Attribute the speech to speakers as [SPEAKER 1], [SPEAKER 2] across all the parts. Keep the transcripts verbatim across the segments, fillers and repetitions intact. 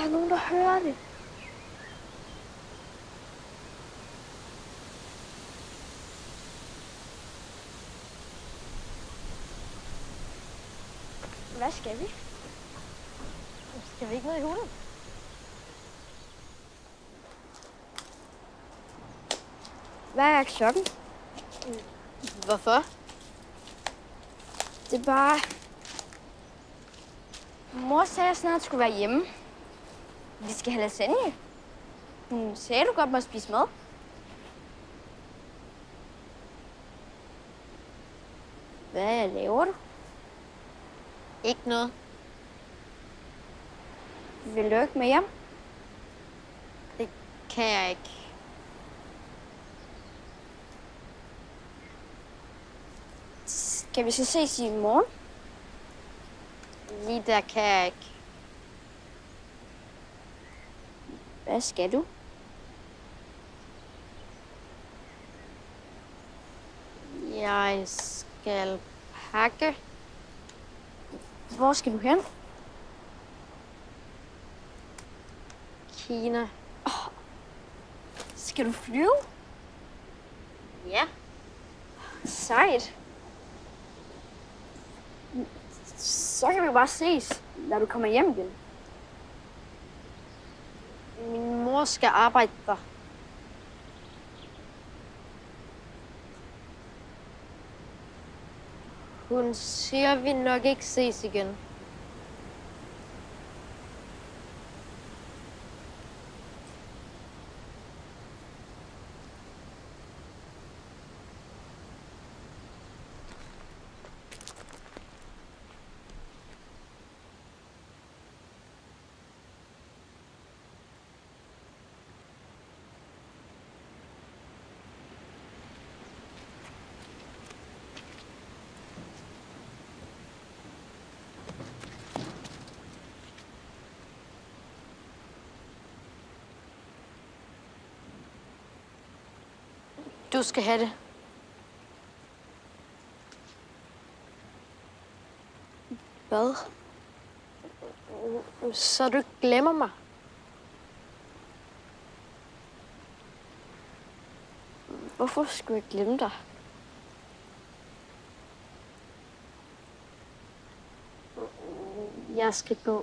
[SPEAKER 1] er nogen, der hører det. Hvad skal vi?
[SPEAKER 2] Skal vi ikke ned i hulen?
[SPEAKER 1] Hvad er klokken?
[SPEAKER 2] Hvorfor?
[SPEAKER 1] Det er bare... Mor sagde, at jeg snart skulle være hjemme. Vi skal have lasagne. Hun sagde, du godt må spise mad. Hvad laver du?
[SPEAKER 2] Ikke noget.
[SPEAKER 1] Vil du ikke med hjem?
[SPEAKER 2] Det kan jeg ikke.
[SPEAKER 1] Skal vi så ses i morgen?
[SPEAKER 2] Lige der kan jeg ikke.
[SPEAKER 1] Hvad skal du?
[SPEAKER 2] Jeg skal pakke.
[SPEAKER 1] Hvor skal du hen?
[SPEAKER 2] Kina.
[SPEAKER 1] Oh. Skal du flyve?
[SPEAKER 2] Ja.
[SPEAKER 1] Sejt. Så kan vi jo bare ses, når du kommer hjem igen.
[SPEAKER 2] Min mor skal arbejde der. Hun siger, at vi nok ikke ses igen. Du skal have det.
[SPEAKER 1] Hvad?
[SPEAKER 2] Så du ikke glemmer mig.
[SPEAKER 1] Hvorfor skulle jeg glemme dig?
[SPEAKER 2] Jeg skal gå.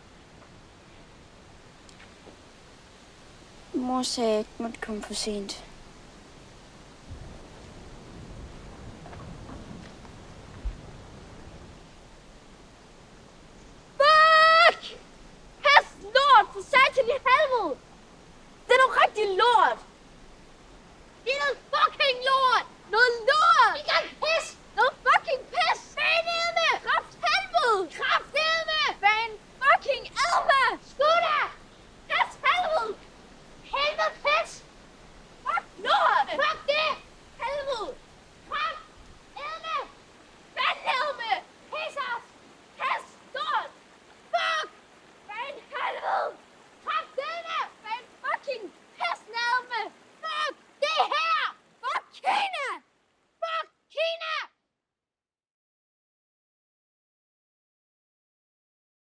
[SPEAKER 1] Mor sagde, at jeg ikke måtte komme for sent.